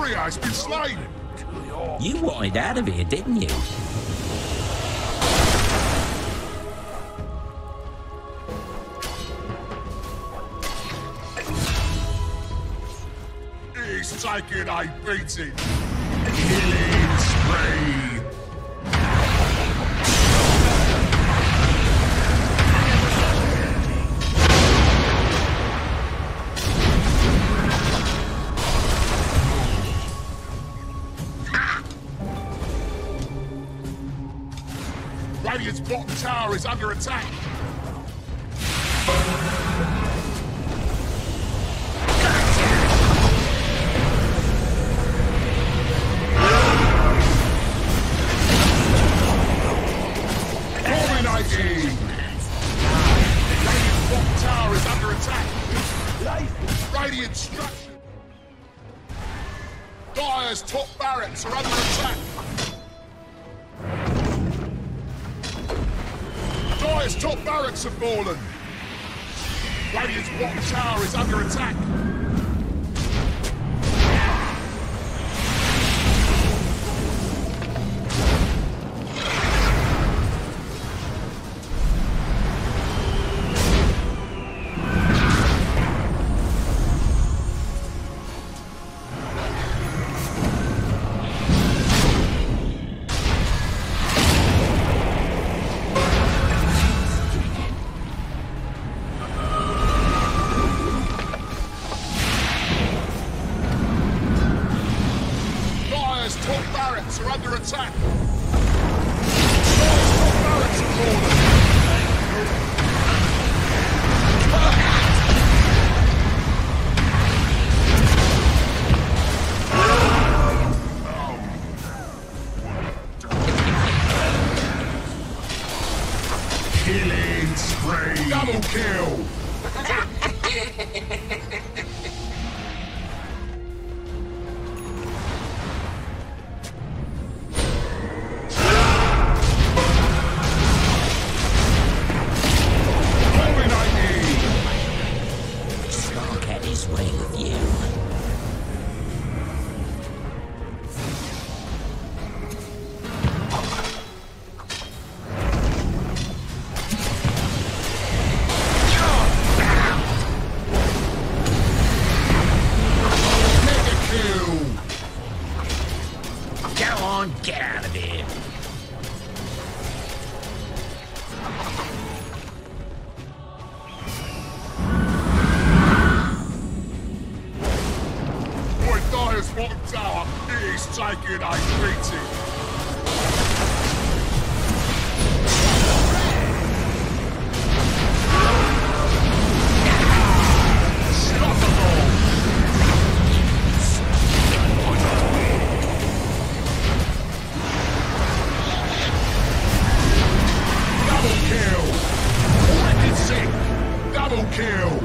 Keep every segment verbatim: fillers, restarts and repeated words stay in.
courier has been slain. You wanted out of here, didn't you? He's taking a beating. Killing spree. Radiant's bottom tower is under attack. Dominating! Radiant's bottom tower is under attack. Radiant structure. Dire's top barracks are under attack. Dire's top barracks have fallen. Radiant's bottom tower is under attack. Are under attack. Dire's top barracks have fallen. Killing spree. Double kill. Get out of here. Boy, Dire's bottom tower is taking a beating. Double kill!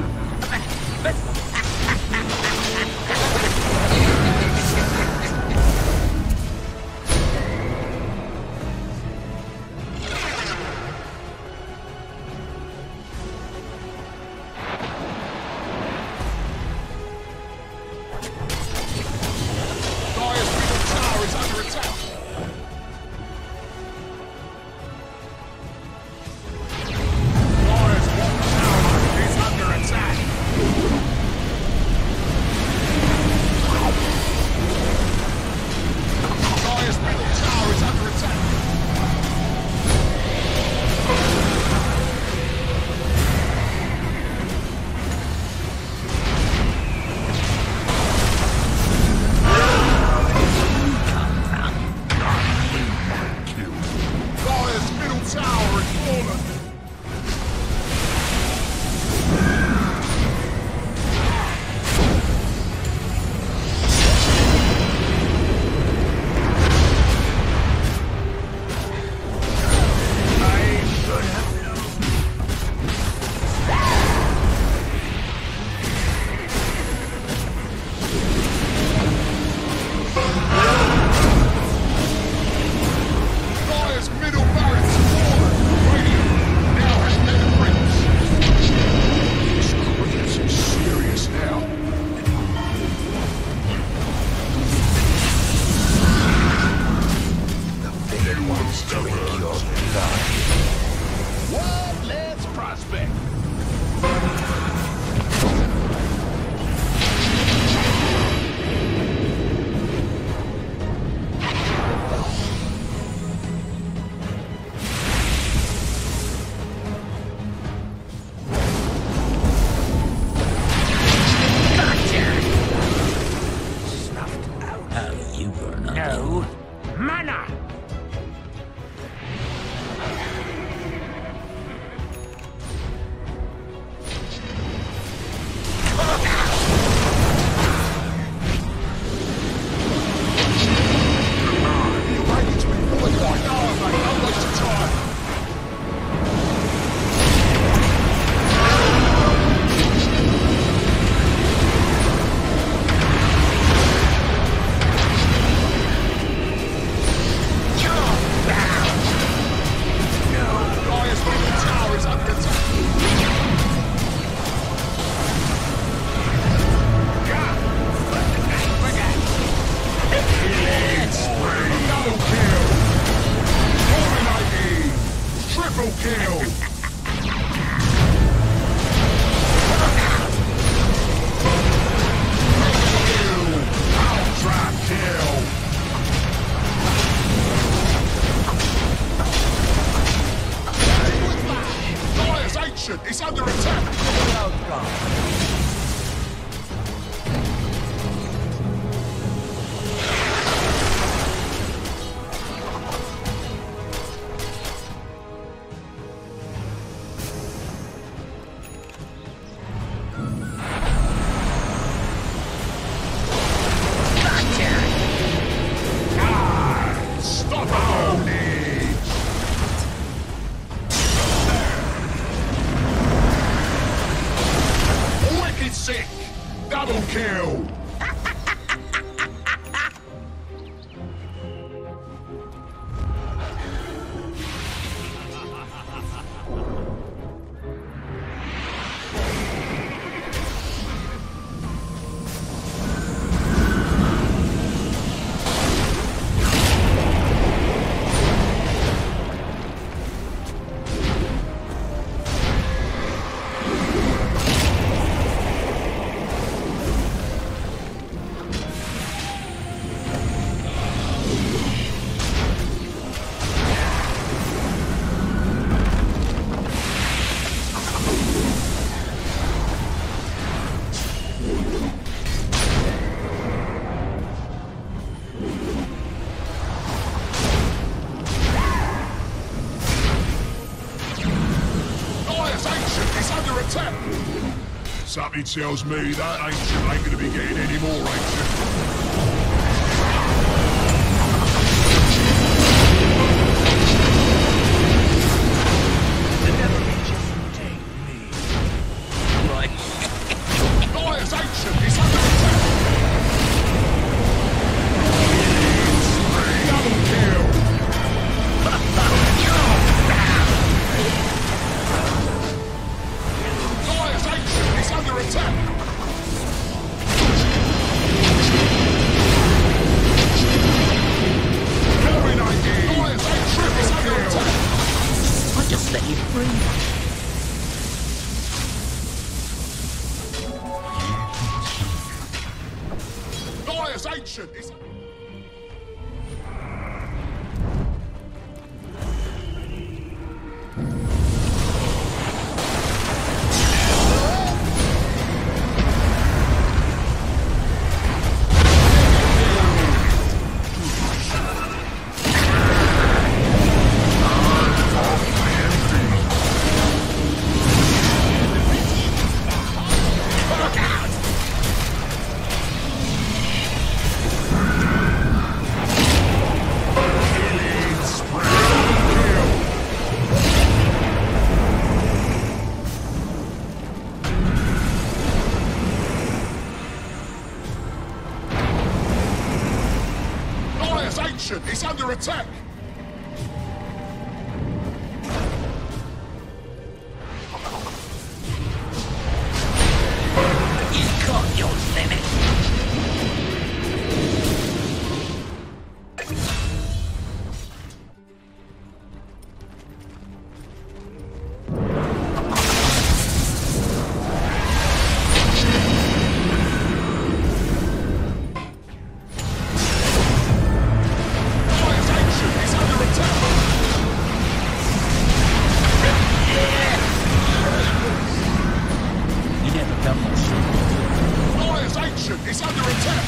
Double kill! Something tells me that ancient ain't gonna be getting any more ancient. Ancient is... It's under attack! You've got your limit. It's under attack!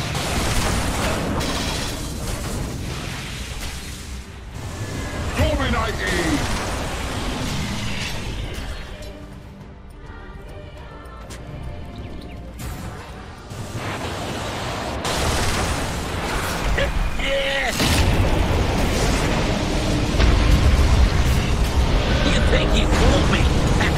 Dominating! You think you fooled me?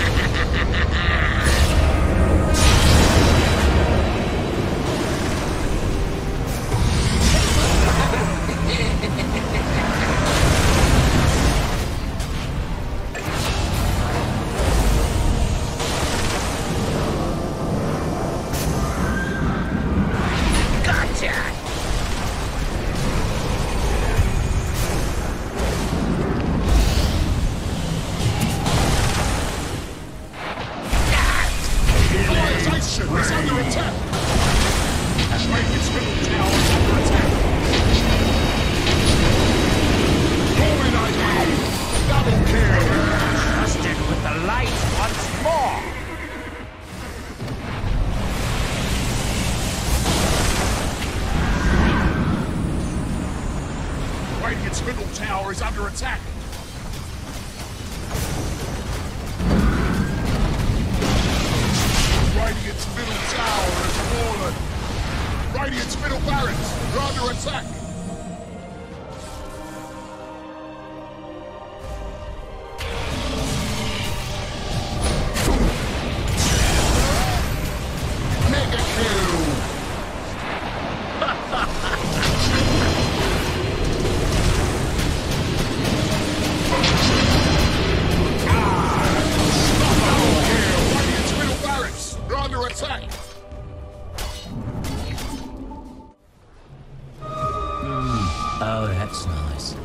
It's under attack! That's right, its middle tower is under attack! Dominating! Double kill! Trusted with the light once more! Radiant's middle tower is under attack! Radiant's middle tower has fallen! Radiant's middle barracks are under attack! Mega kill! Looks nice.